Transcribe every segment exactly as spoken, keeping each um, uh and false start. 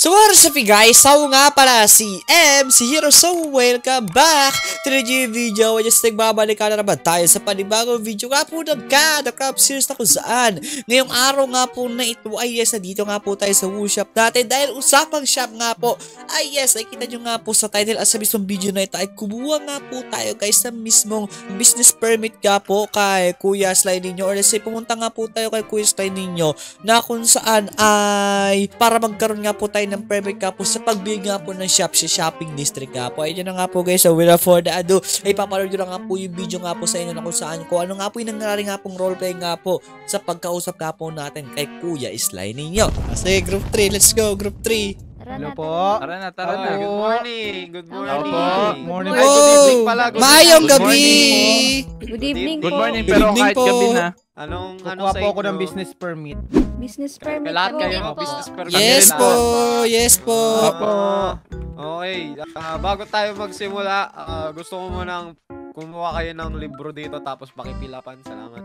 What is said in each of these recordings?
So what's up guys? So nga pala si M, si Hero. So welcome back to the G video. Just nagbabalik ka na naman tayo sa panibagong video nga po ng God the Craft Series na kung saan ngayong araw nga po na ito ay yes, na dito nga po tayo sa Woo Shop natin. Dahil usapang shop nga po ay yes, nakita nyo nga po sa title at sa mismong video na ito ay kumuha nga po tayo guys sa mismong business permit nga po kay Kuya Sly ninyo, or let's say pumunta nga po tayo kay Kuya Sly ninyo na kung saan ay para magkaroon nga po tayo ng permit nga po sa pagbili nga po ng shop sa shopping district nga po. Ayun na nga po guys, so without further ado ay papanood nyo na nga po yung video nga po sa inyo na kung saan kung ano nga po yung nangyari nga pong roleplay nga po sa pagkausap nga po natin kay Kuya Sly ninyo. Kasi group three, let's go group three. Hello po. Tara na, tara na. Good morning. Good morning. Good morning. Ay, good evening pala. Good Maayong evening. gabi. Good evening Good po. morning, Good pero evening kahit po. gabi na. Anong, anong Kukuha sa po ako inyo? ng business permit. Business permit Lahat po. kayo, Opo. business permit. Yes Lahat. po, yes po. Opo. Ah, okay. Ah, bago tayo magsimula, ah, gusto ko munang kumuha kayo ng libro dito tapos pakipilapan. Salamat.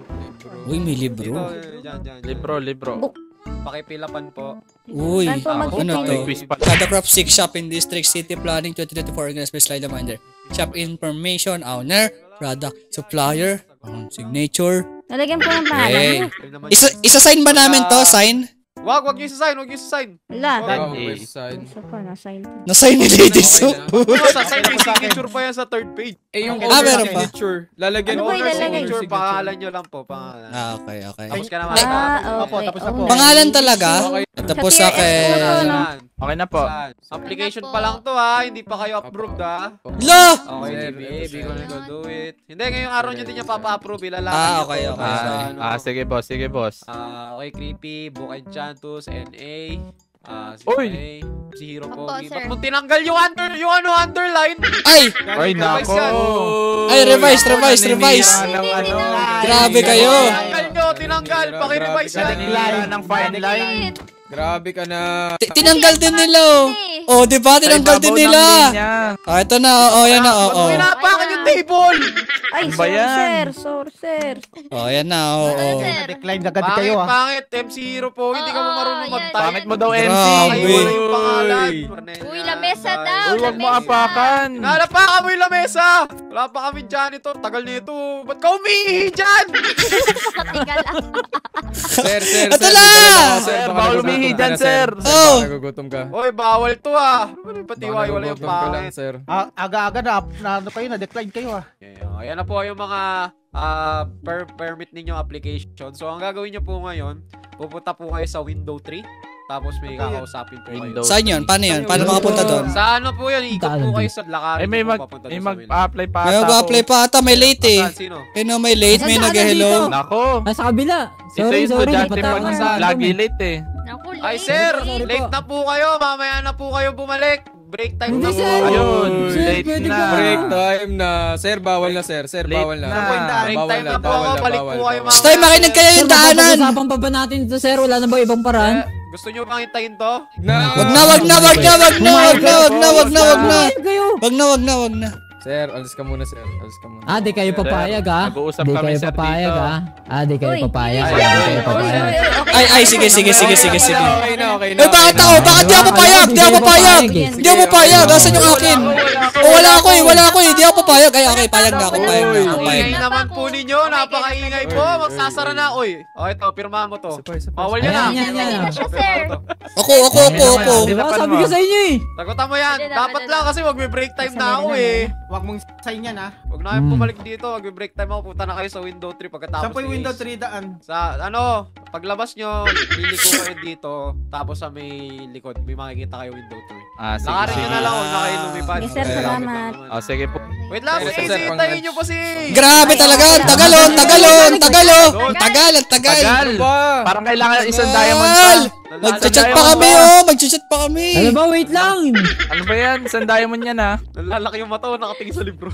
Uy, may Dito, libro. dyan, dyan. Libro, libro. Pakipilapan po. Uy, Saan po ano magpipili? to? Quiz pa. God the Craft Six Shopping District City Planning twenty twenty-four organized by Sly Lamander. Shop information, owner, product, supplier, um, signature. Nalagyan po ng pangalan. Hey. Ayun naman Isa, isa-sign ba namin to? Sign? Wag, wag niyo isa-sign, wag niyo isa-sign. Wala. Wag. Eh, Isa pa, na-sign. Na-sign ni Lady Soup. Sa-sign, may signature pa yan sa third page. Eh, yung Ah, meron pa. signature. Lalagyan Ano ko ba ng ilalagay? Signature, pangalan nyo lang po, pangalan. Ah, okay, okay. Tapos ka naman. Ah, Opo, okay. tapos na po. Owner. Pangalan talaga? Tapos Sa sa T R S po to, akin. no? Saan? Okay na po. Saan? Application pa lang to ha, hindi pa kayo approved ha. Lo! Okay, Sir, G B A, sir. we gonna go do it. Hindi, ngayong araw nyo din niya papa-approve, ilalaman Ah, nyo okay, to okay. sa Ah, ano. ah, sige boss, sige boss. Ah, okay, Creepy, Book Enchantus, N A, ah, si Uy! May, si Hero Opo, Pogi. sir. Ba't mo tinanggal yung under, yung ano, underline? Ay! Ay, nako. Ay, revise, revise, revise. Ng ano. Grabe kayo. Tinanggal nyo, tinanggal, paki-revise yan. Kanila ng fine line. Grabe ka na. Ti- Tinanggal din nila oh. Oh, di ba? Tinanggal din nila. Ah, ito na. Oh, yan na. Oh, Ba't mo oh. hinapakan yung table? Ay, Ano ba sorry yan? sir. Sorry sir. Oh, yan na. Oh, oh. Na-decline agad Pangit, kayo ah. pangit, M C Hero Pogi, hindi ka mo marunong Oo, mag-type. Pangit mo daw M C. Grabe. Ay, wala yung pangalan. Uy, lamesa daw. Uy, wag mo lamesa. apakan. Nalapakan mo yung lamesa! Wala pa kami dyan ito. Tagal nito. Ba't ka umiihi dyan? Teka lang. Sir, sir, Ito sir. na! Sir, bawal umihi dyan, sir. Oh. Nagugutom ka. Oy, bawal to ah. Ano pati Baka wala yung nagugutom ka lang, pangit. sir. Ah, aga-aga na, na ano kayo, na-decline kayo ah. Okay, okay. Yan na po yung mga ah, per permit ninyong application. So, ang gagawin nyo po ngayon, pupunta po kayo sa window three. Tapos may kakausapin po kayo. Window. Saan yun? Paano yun? Paano makapunta doon? Sa ano po yan? Ikot po kayo sa lakarin. Eh, may po mag, papunta may doon sa window. mag-apply pa May ata mag-apply ako. pa ata. May late eh. Saan? Sino? Eh no, may late. May nag-hello. Nako. Nasa kabila. Ito Sorry, yung sorry. estudyante Patawag pag na sa lagi amin. late eh. Naku, Ay, late. sir! Sorry Late po. na po kayo. Mamaya na po kayo bumalik. Break time Hindi, na po. sir. Ayun, Sir, late pwede na. ba? Break time na. Sir, bawal na, sir. Sir, Late bawal na. na. Break Bawal time na, na po bawal ako. na, Balik bawal, po kayo bawal. mamaya. Stay, makinig kayo Sir, yung daanan. mapapag-usapan pa ba natin ito, sir? Wala na ba ibang paraan? Eh, gusto nyo pang hintayin to? Na. Wag na, wag na, wag na, wag na, wag na, wag na, wag na, wag na. Ayun kayo. Wag na, wag na, wag na. Sir, alis ka muna, sir. Alis ka muna. Ah, di kayo papayag ha? Nag-uusap Di kami, kayo sir, papayag dito. ha? Ah, di kayo Uy. papayag. Ay, Di ay, kayo ay, papayag. Ay, ay, sige, sige, sige, sige, sige. Okay na, okay na. Uy, bakit ako? Bakit di ako papayag? Di ako papayag. Di ako papayag. Asan yung akin? Oh, wala ako eh, wala ako eh. Di ako papayag. Ay, okay, payag na ako, payag na ako, Ang payag ingay na. naman po ninyo. Napakaingay po. Magsasara na. Uy. Okay to, pirma mo to. Sabay, sabay. Bawal yan ah. Ayan, yan, yan. Siya, sir. Ako, ako, ako, ako. Di ba? Sabi ko sa inyo eh. Tagutan mo yan. Hindi na, Dapat hindi lang na. kasi magbe-break time na ako eh. Huwag mong sign yan ah. Huwag na kayo bumalik dito. Magbe-break time ako. Punta na kayo sa window three pagkatapos. Saan po yung ni window Ace. three daan? Sa ano, paglabas nyo, liliko kayo dito. Tapos sa may likod, may makikita kayo window three. Ah, sige, Lakarin nyo sige. na lang. Huwag na kayo lumipad. Yes, sir, Okay, salamat. okay, Oh, sige po. Wait lang, Sir, si sir, Ace. pang Hintayin lunch. nyo po si... Grabe talaga. Ang tagal oh, ang tagal oh, ang tagal oh. Ang tagal, ang tagal. Tagal. ba? Parang kailangan isang Tagal. diamond pa. Magchat pa kami oh, magchat pa kami. Ano ba? Wait lang. Ano ba yan? Isang diamond yan ah. Nalalaki yung mata ko, nakatingin sa libro.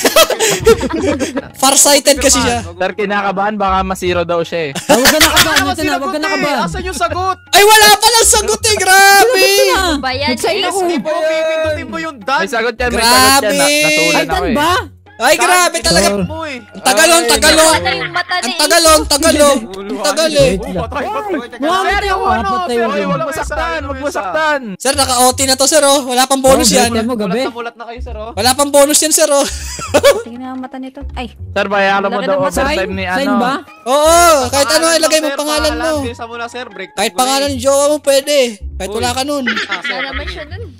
Farsighted kasi siya. Sir, kinakabahan baka masiro daw siya eh. Ah, Huwag ka nakabahan. Ano Ito na, huwag ka nakabahan. Asan yung sagot? Ay, wala palang sagot eh, grabe. Bayan. Nag-sign ako. Hindi po, pipindutin mo yung done. May sagot yan, may sagot yan. Grabe. Na, nasulan Ay, ako dan eh. ba? Ay, grabe talaga. Sir. Mo eh. Ang tagalon, tagalon. Ano yung mata Ang ni tagalon, tagalon. Ang tagal eh. Wait Oh, lang. patay, patay. Mamatay ako, ano, apat tayo. sir, Oy, dun. wag mo saktan, wag mo saktan. Sir, naka-O T na to, sir, oh. Wala pang bonus Oh, yan. birthday mo gabi. Mulat na mulat na kayo, sir, oh. Wala pang bonus yan, sir, oh. Tingnan ang mata nito. Ay, Sir, bayaran mo Laki daw ng mata. overtime ni Sign ano. ba? Oo, kahit ano, Pangalan ilagay mo, mo sir, pangalan mo. Bisa mo na, sir. Break time Kahit ko na pangalan eh. ng jowa mo, pwede. Kahit Uy. wala ka nun. Ah, sir, wala naman patingin. siya dun.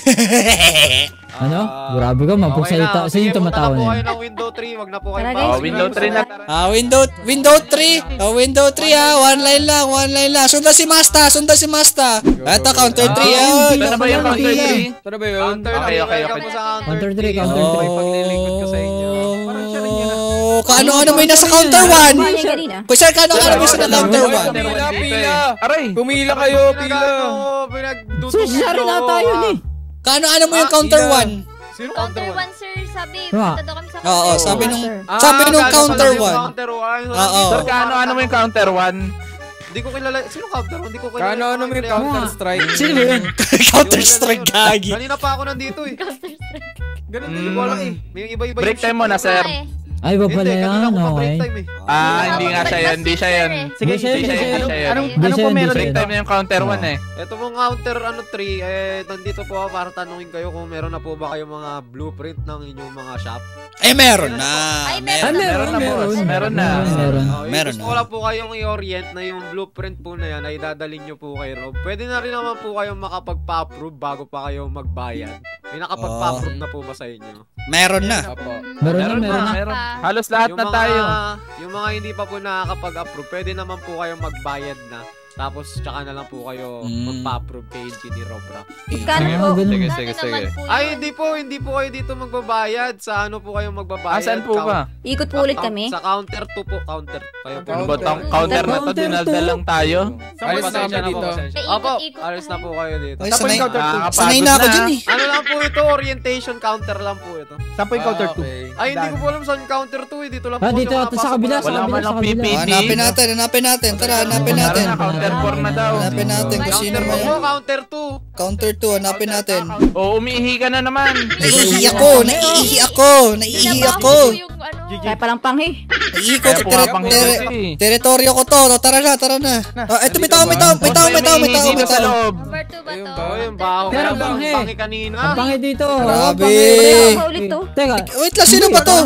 Ano? Ah, Grabe ka, okay mapagsalita. na. Sino yung Sige, tumatawa punta na po na kayo yan? ng window three. Wag na po kayo Tara, bawal. guys. Oh, window three na. Ah, window, window three. Oh, window three ha. One line lang, one line lang. Sundan si Masta, sundan si Masta. Eto, counter three. Ah, Oh. hindi Saan na ba yung Pila, counter pila. three? Tara ba yun? Counter Okay, three, okay, welcome okay. po sa Counter three, three. counter Oh, three. paglilingkod ko sa inyo. Parang siya rin yun, ah. Oh, kaano-ano mo yung nasa counter one? Ano yung kanina? Kuya sir, kaano-ano mo yung sa counter Hoy, one? pila, pila. Aray! Pumila kayo, pila. Pinagdudugtong Sir, siya rin nyo, ata yun ah. eh. Kaano-ano mo yung Ah, counter ila. one? Sino Counter counter one? one, sir. Sabi, Ah. punta daw kami sa Oo, counter sabi one. nung, Sir. Ah, sabi nung gano'n counter pala yung one. Counter one. Oo. Sir, kaano ano mo yung counter one? Hindi ko kilala. Sino counter one? Hindi ko kilala. Kano ano mo yung player. counter strike? Sino ba yun? Counter strike gagi. Kanina pa ako nandito eh. Ganun din yung wala eh. May iba-iba Break yung time mo na, shit. sir. Ah, eh. Ay, ba Hindi, pala kanina yan? ko pa break Okay. time eh. Ah, hindi nga siya yan, hindi siya yan. Sige, Hindi siya yan, hindi siya yan. Anong- Di siya, di Break siya. time na yung counter one eh. Ito pong counter ano three, eh nandito po ako para tanungin kayo kung meron na po ba kayong mga blueprint ng inyong mga shop. Eh, meron na. Ay, Meron. Ah, meron, Meron na, meron. boss. Meron na. Meron. Oh, Meron gusto na. ko lang po kayong i-orient na yung blueprint po na yan ay dadalhin nyo po kay Rob. Pwede na rin naman po kayong makapagpa-approve bago pa kayo magbayad. May nakapagpa-approve na po ba sa inyo? Meron na. Apo. Meron na, Meron meron na, na. meron. Halos lahat yung na mga, tayo. Yung mga hindi pa po nakakapag-approve, pwede naman po kayong magbayad na. Tapos tsaka na lang po kayo Mm. magpa-approve kay Engineer Robra. Magkano Sige, po? sige, sige, Dati sige, naman sige. po Ay, yun. hindi po, hindi po kayo dito magbabayad. Sa ano po kayo magbabayad? Ah, saan po Count- ba? Ikot po ulit Count- kami. Sa counter two po, counter. Kayo po. Ano ba tong counter na to? Counter Dinaldal to. lang tayo. Alis na Pasensya kami na po, dito. pasensya. May Opo, ikot-ikot alis na po. po kayo dito. Ay, Saan po sanay, yung counter two? Nakakapagod sanay na ako na. dyan eh. Ano lang po ito, orientation counter lang po ito. Saan po yung counter two? Ay, hindi ko po alam saan counter two eh. Dito lang Ah, po dito, yung sa nakapasok kabila, na- sa Wala kabila, man sa lang kabila. P P T. Ah, hanapin natin, hanapin natin. Tara, hanapin Tara natin. na, counter four na daw. Hanapin natin kung sino Counter man two yan. po, counter two. Counter two, hanapin natin. O, umiihi ka na naman. Naiihi ako, naiihi ako, naiihi ako. Yung ano. Kaya palang panghi. Naiihi ko, Kaya tere- pumapangit tere- kasi. teritoryo ko to. Tara na, tara na. Ah, eto, may tao, may tao, may tao, may tao, may tao, may Dito sa tao. loob. Number two ba Ayun to? ba? Oh, yung baho. Pero Kaya panghi. panghi kanina. Ang pangit dito. Grabe. Pangit. Paulit to. Teka, Wait lang, sino ba to?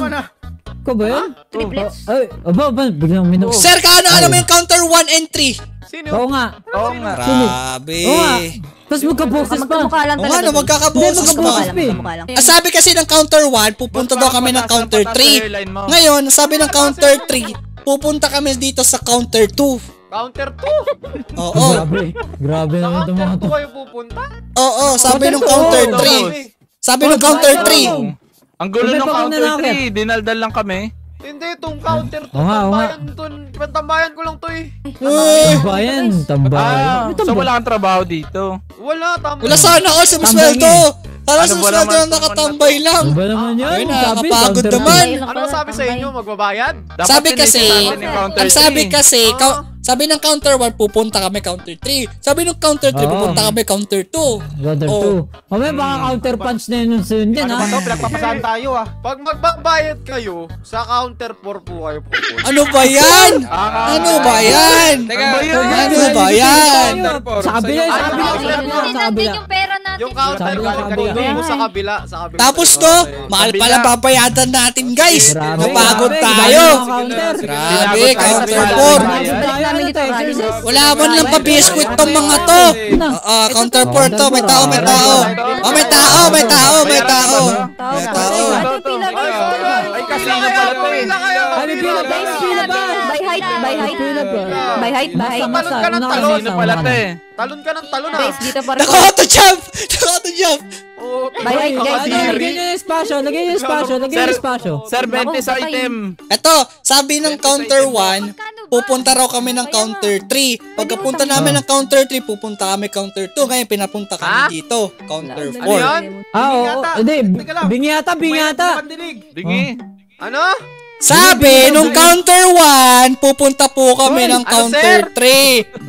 ko ba yun? Triplets. Ay, aba, ba, biglang minok. Sir, kaano ano mo yung counter one and three? Sino? Oo nga. Oo nga. Grabe. Oo nga. Tapos magka-boses pa. Magkamukha lang Oo talaga. nga, no, dun. magkakaboses Hindi, pa. magkaboses Magkamukha lang, eh. magkamukha lang. Ah, sabi kasi ng counter one, pupunta daw kami ng counter three. Ngayon, sabi ng counter three, pupunta kami dito sa counter two. Counter two? Oo. Grabe. Grabe Sa naman itong counter mga two to. kayo pupunta? Oo, sabi Counter ng two. counter Oo, three. Kami. Sabi ng counter three. Ang gulo Sabay ng pa kami counter nanakit. three. Dinaldal lang kami. Hindi, itong counter two. Oo nga, oo nga. Tambayan dun. Tambayan ko lang to eh. Eh, Tambayan, tambayan. Ah, Ano so tambayan? wala kang trabaho dito. Wala, tambayan. wala sana all sa Tambay musweldo. Para Ano sa ba musweldo naman na nakatambay lang. Ano ba naman yan? Ayun, Sabi, nakakapagod counter naman. two. Ano sabi sa inyo? Magbabayad? Dapat Sabi tinisip kasi, natin yung counter ang sabi three. kasi, Ah. kau- sabi ng counter one, pupunta kami counter three. Sabi ng counter three, Oo. pupunta kami counter two. Counter Oh. two. Mamaya baka counter punch na yun soon dyan, ha? Pinagpapasahan tayo ah. Pag magbabayad kayo, sa counter four po kayo pupunta. Ano ba yan? Ah, Ano ba yan? Teka, Ano ba yun? Ano ba yan? Sa kabila, sa Ano kabila, ba? sa kabila, Hindi sa natin kabila. yung pera natin. Yung counter Sabi galing ng kanina kabila. mo sa kabila. Sa kabila. Tapos Sa to, kabila. mahal Kabila. pala babayadan natin guys. Grabe, Napagod grabe, tayo. grabe mga counter. Grabe, Tinagot tayo counter sa four. bayan. Tayo, namin dito, ano, Francis. Texas. Wala man lang pa-biscuit tong mga to. Oo, counter four to. May tao, may tao. Oh, may tao, may tao, may tao. May tao. Ano yung pila guys? Ay, kasino pala to eh. Ay, may pila, guys, pila ba? By height, by height. Pila ba? By height, by height. Talon ka ng Una talon. Kasino pala to eh. Talon ka ng talon ah. Guys, dito pa rin. Naka-auto jump! Naka-auto jump! Oo, By height, guys. Ano, lagyan nyo yung espasyo, lagyan nyo yung espasyo, lagyan nyo yung espasyo. Sir, twenty sa Ako, item. Eto, sabi ng counter one, pupunta raw kami ng counter three. Pagkapunta namin ng counter three, pupunta kami counter two. Ngayon, pinapunta Ha? kami dito, counter Ano four. yan? Ah, oo, hindi, bingyata, bingyata. Dingi. Ano? Sabi nung counter one, pupunta po kami ng Ano, counter sir? three.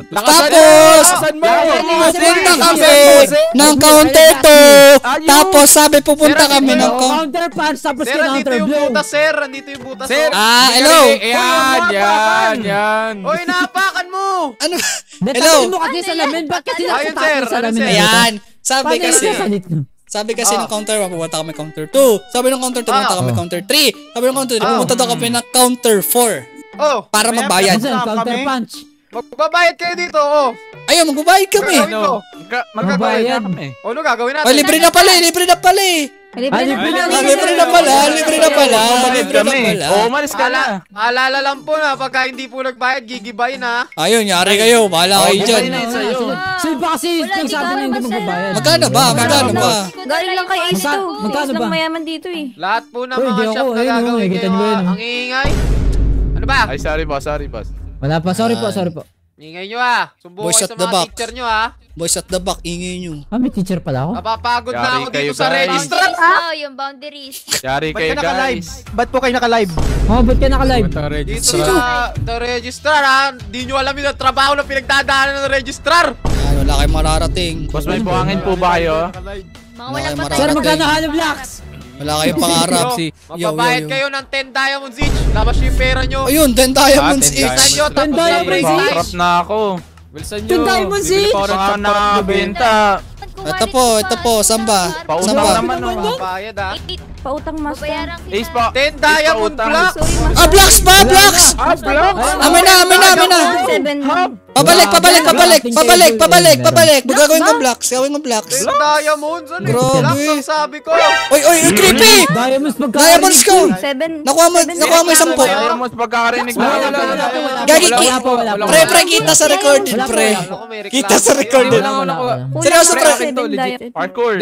Tapos, Lakasan mo! pupunta kami ng counter two. Tapos sabi pupunta Sir, kami andito ng yung counter. Counter punch, tapos Sir, andito counter yung blow. butas, sir. Andito yung butas. Sir! oh. Ah, hello. Ayan, yan, yan. Oy, napakan mo! Ano? Hello? Hello? mo kasi sa lamin. Ba't kasi Ayun, nasa sir. taas sa Ano, lamin? sir? na ito? Ayan. Sabi Paano kasi, yung sasalit mo? sabi kasi Ah. ng counter one, pupunta kami counter two. Sabi ng counter two, pupunta Ah. kami counter three. Sabi ng counter three, Ah. pupunta daw kami ng counter four. Oh, Para magbayad. Sir, counter kami. punch. magbabayad kayo dito, oh. Ayun, magbabayad kami. Ano? Ano? Magka- Magbabayad kami. O, ano gagawin natin? Oh, libre na pala eh, libre na pala eh. Ah, libre na, Ah, libre na pala, libre na pala, Magbabayad libre na kami. pala. Oo, umalis ka na. Ala, alala lang po na, pagka hindi po nagbayad, gigibayin na. Ayun, yari kayo, bahala kayo Oh, dyan. bumay na yun sa'yo. Sino ba kasi nagsabi na hindi magbabayad? Magkano ba? Magkano ba? Galing lang kay Ace Magka- to. magkano Ace lang ba? mayaman dito eh. Lahat po ng Uy, mga di shop ako, na ayun, oh, gagawin nakikita kayo, niyo yun, ah, oh. ang iingay. Ano ba? Ay, sorry boss, sorry boss. Wala pa, sorry po, sorry po. Ingay nyo ah. Sumbukan Boys kayo at sa the mga back. teacher nyo ah. Boys at the back, ingay nyo. Ah, may teacher pala ako. Napapagod na Yari ako kayo, dito sa guys. registrar. Boundaries mo, yung boundaries. Yari Ba't kayo ka naka-live? guys. Ba't po kayo naka-live? Oh, ba't ka naka-live? Dito sa the registrar ah. Di nyo alam yung trabaho na pinagdadaanan ng registrar. Yan, wala kayong mararating. Boss, may buhangin po ba kayo? Mga Wala walang kayong patay. Sir, mararating. magkano Halo Blocks? Wala kayong pangarap. Yo, Si, yo, magbabayad yo, yo. kayo ng ten diamonds each. Tapos yung pera nyo. Ayun, ten diamonds Ah, ten each. diamonds. Nyo, Ten tapos diamonds yung each. Bankrupt na ako. Wilson Ten diamonds each. Mga nakabenta. Ito po, ito po, samba. Pautang Samba. naman oh. Bayad ah. Pautang master. Babayaran Ace pa. ten Ace diamond pautang. blocks. Sorry, master. Ah, blocks pa, blocks! Ah, block? Amin na, amin na, amin na. Seven. Pabalik, pabalik, pabalik, pabalik, pabalik, pabalik. Gagawin ko blocks, gagawin ko blocks. ten diamonds. Ano yung Grabe. blocks ang sabi ko? Oy, oy, oy, creepy! Diamonds magkano? Diamonds ko! Seven. Nakuha mo, nakuha mo isang po. Diamonds pagkakarinig na. Wala, wala, wala, wala. Gagi, Wala ki- po, wala po. Pre, pre, kita sa recorded, Wala po, pre. wala po. Ako may reklamo. Kita sa recorded. Wala, wala, wala. Seryoso, pre. Seven diamonds. Hardcore.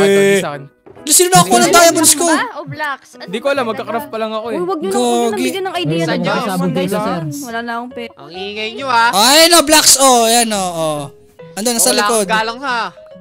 Uy. Sino nakakuha ng diamonds ko? ba? O blocks? Hindi ko alam, magka-craft pa lang ako eh. Uy, wag nyo na, huwag nyo na Gogi. bigyan ng idea. Sa ng inyo, mga sabog kayo, guys, sir. Wala na akong pera. Ang ingay nyo ah. Ay, no, blocks, oh, ayan, oh, oh. Ando, nasa Wala likod. akong galang ha.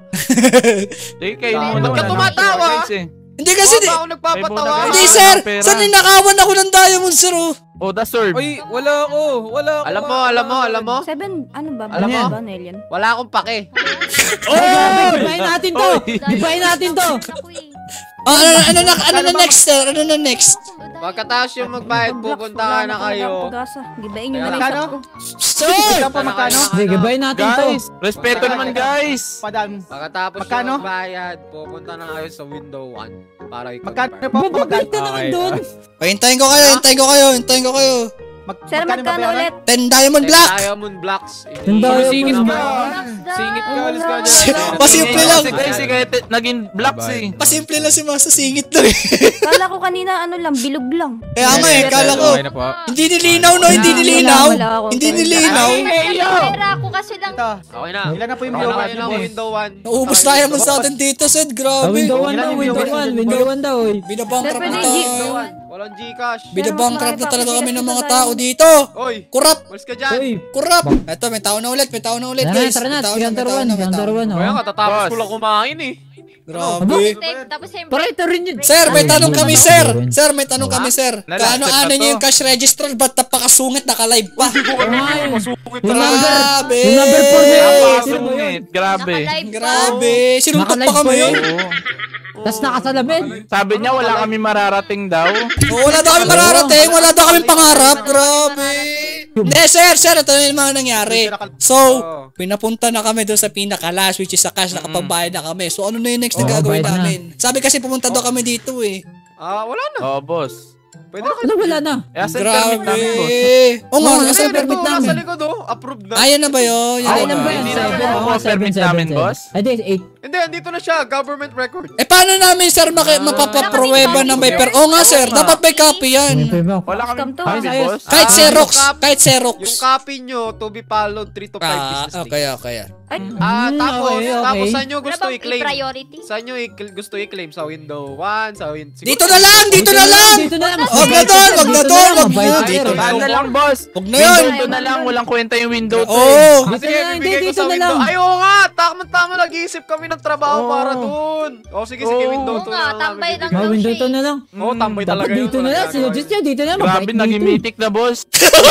Sige, kayo Ba't muna. ka tumatawa? Guys, eh. Hindi kasi, Kasi di, ba ako nagpapatawa? May hindi, Wala sir. akong pera. Saan ninakawan ako ng diamonds, sir, oh? Oh, the sword. Uy, wala ako. Wala ako. Alam mo, alam mo, alam mo. Seven, ano ba? Alam mo? Ba, Nelian? Wala akong pake. Oh! Gibayin natin to! Gibayin natin to! Ako eh. Ah, ano, ano, na, ano na next, sir? Ano na next? Pagkatapos yung magbayad, pupunta ka na kayo. Gibayin nyo na rin Magkano? shop ko. Sir! Magkano po, magkano? Sige, gibayin natin to! Guys, respeto naman guys. Padan. Pagkatapos Magkano? yung magbayad, pupunta na kayo sa window one. Para ikaw. Magkano po? Bumabalik ka naman doon! Hintayin ko kayo, hintayin ko kayo, hintayin ko kayo. Mag- Sir, magkano ulit? ten diamond block! Diamond blocks. Ten diamond Singit block. ka. Singit ka, alis ka Si- dyan. Pasimple lang. Kasi guys, sige, te- naging blocks eh. Pasimple lang si Masa Singit lang eh. Kala ko kanina ano lang, bilog lang. Kaya nga eh, kala ko. Okay na po. Hindi nilinaw, no? Hindi Wala, nilinaw. wala ako. Hindi nilinaw. Pera ako kasi lang. Ito. Okay na. Ilan na po yung Okay na block? kayo ng window one. Naubos tayo mo sa atin dito, Sed. Ah, Grabe. window one Ilan daw, yung window viewers one, dyan? window one daw eh. Binabankrupt Sir, na pwede tayo. Walang Gcash. Binabankrupt na talaga kami ng mga tao dito. Oy, Kurap. malis ka dyan. Uy! Kurap. Eto, may tao na ulit. May tao na ulit, Tara na, guys. tara na, May tao na, may counter tao one, na, may counter tao one na. Kaya oh. katatapos Boss. ko lang kumain eh. Grabe. Tapos siyempre, Tara, ito rin yun! Sir, may Ay, tanong yun, kami, yun, sir. yun. Sir, may tanong kami, sir. Lala, Kaano step ano na niyo to. yung cash registrar? Ba't napakasungit nakalive pa? Ay, Masungit Yung number, Grabe. yung number four na yun! Sino mo yun? Napakasungit. Grabe. naka-live pa. Grabe. Sinuntok pa Nakalive kami pa yun. yun? Tapos nakasalamin! Sabi niya wala kami mararating daw. Oo, wala daw kami mararating. Wala daw kami pangarap. Grabe. Hindi, sir, sir. Ito na yung mga nangyari. So, pinapunta na kami doon sa pinaka-last, which is sa cash. Nakapagbayad na kami. So, ano na yung next na Oo, gagawin bayad na. namin? Sabi kasi pumunta daw kami dito eh. Ah, wala na. Oh, boss. Pwede na kayo. Ano, wala na? Eh, asan permit Grabe. namin, boss? Oo nga, Oo, nasa asan Ayun, permit ito, nasa namin? likod oh. Approved na. Ayan na ba yun? Yan Ay, na Ilan ba? ba yan? Hindi Seven? naman Oo, ako seven, permit seven, namin, seven. boss. Ay, di, eight. Hindi, andito na siya. Government record. Eh, paano namin, sir, maki- mapapapruweba ng may per... Oo nga, sir. Dapat may copy yan. Wala kami Scam to. copy, Ayos, boss. Kahit Ah, Xerox. yung cop- Kahit Xerox. Yung copy nyo to be followed three to five Ah, business days. okay, okay. Ay, Ah, Mm, tapos, okay, okay. tapos saan nyo Ano gusto bang i-claim? priority? Saan nyo i- gusto i-claim? Sa window one, sa window... Dito na lang! Dito na lang! Dito na lang! Wag na doon! Wag na doon! Wag na! Mabait, Dito sir. na Ano na lang, boss? Wag na yun! Window na lang. Walang kwenta yung window to. Oo! eh. Ah, sige, Dito na lang, bibigay ko dito sa na window. lang. Ay, oo nga! Tama-tama, nag-iisip kami ng trabaho Oo. para dun. O, sige, sige, Oo. window Oo to nga, na lang tambay namin lang. Mga bibigay. window to na lang. Oo, tambay Dapat talaga yun. dito na lang. Walang Sinuggest niya, dito na lang. Grabe, Mabait naging dito. mythic na, boss.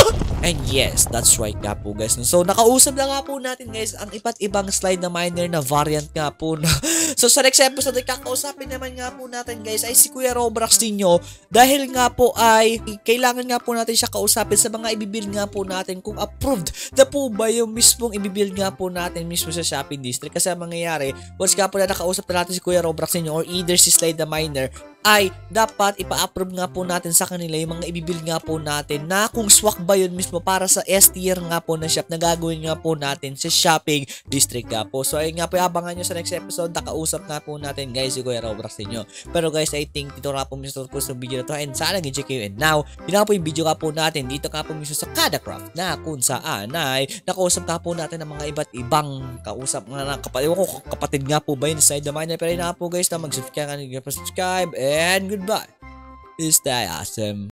And yes, that's right nga po guys. So nakausap na nga po natin guys ang iba't ibang slide na miner na variant nga po. No? So sa next episode ay kakausapin naman nga po natin guys ay si Kuya Roblox ninyo dahil nga po ay kailangan nga po natin siya kausapin sa mga ibibuild nga po natin kung approved na po ba yung mismong ibibuild nga po natin mismo sa shopping district. Kasi ang mangyayari, once nga po na nakausap na natin si Kuya Roblox ninyo or either si Slide the Miner, ay dapat ipa-approve nga po natin sa kanila yung mga ibibuild nga po natin na kung swak ba yun mismo para sa S tier nga po na shop na gagawin nga po natin sa shopping district nga po. So ayun nga po, abangan nyo sa next episode, nakausap nga po natin guys si Kuya Roblox ninyo. Pero guys, I think dito nga po mismo po sa video na to and sana nag-check kayo. And now, yun nga po yung video nga po natin dito nga po mismo sa Kadacraft na kung saan ay nakausap nga po natin ng mga iba't ibang kausap nga na kapatid. Ewan ko kapatid nga po ba yun sa Slide the Miner. Pero yun nga po guys na mag-subscribe ka nga, subscribe and goodbye. Stay awesome.